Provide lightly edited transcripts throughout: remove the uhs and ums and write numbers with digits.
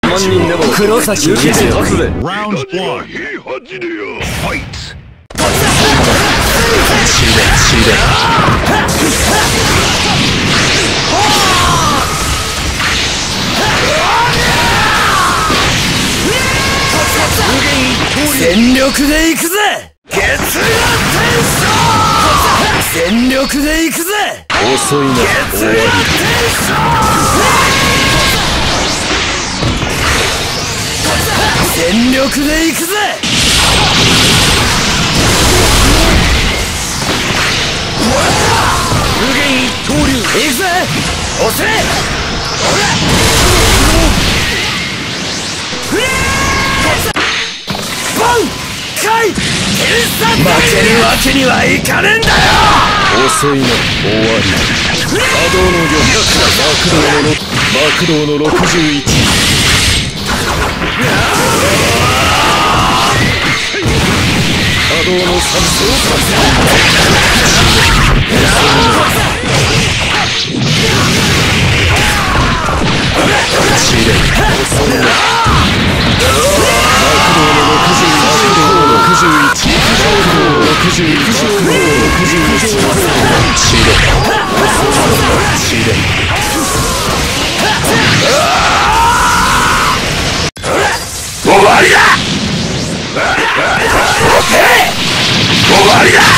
万人でも黒崎雪で立つぜ。 Round 1. 全力で行くぜ。月が天章。全力で行くぜ。 遅いな、終わり。 全力で行くぜ。無限一刀流。行くぜ。押せ。負けるわけにはいかねえんだよ。 遅いな、終わり。波動の4、爆動の61。波動の3終わりだ。終わりだ。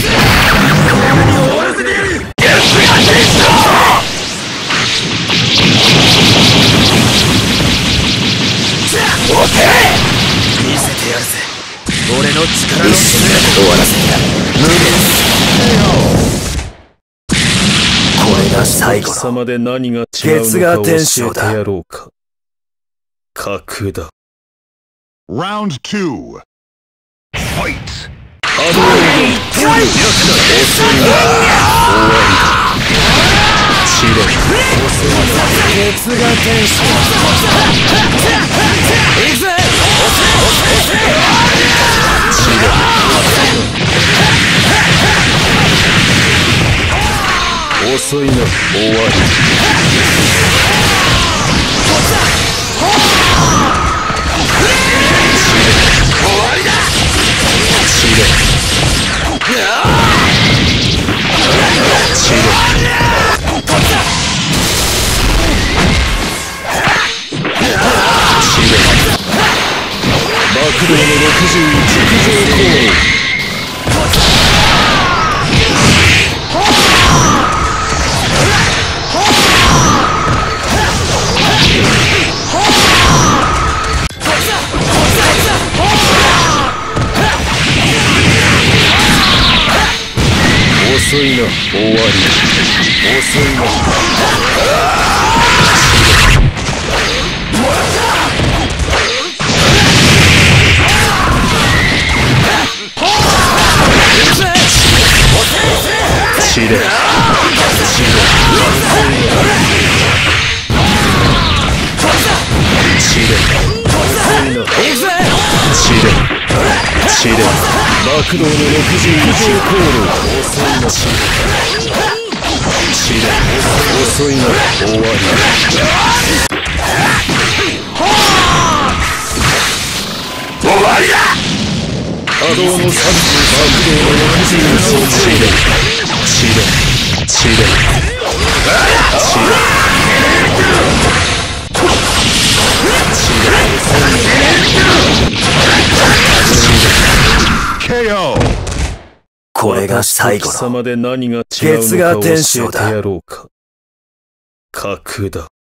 見せてやるぜ。俺の力の終わらせてやる。無限。これが最後の貴様で何が違うのか教えてやろうか。格だ。 Round 2. Fight! 波動の4、遅いな、終わりだ。試練。 月が天使。行くぜ。 遅いな、終わり。爆動の61駆上行為。遅いな、終わり。遅いな。試練。爆動の61航路。遅いな、試練。遅いな、終わり。終わりだ。波動の3、爆動の61。試練。 KO! これが最後の貴様で何が違うのか教えてやろうか。格だ。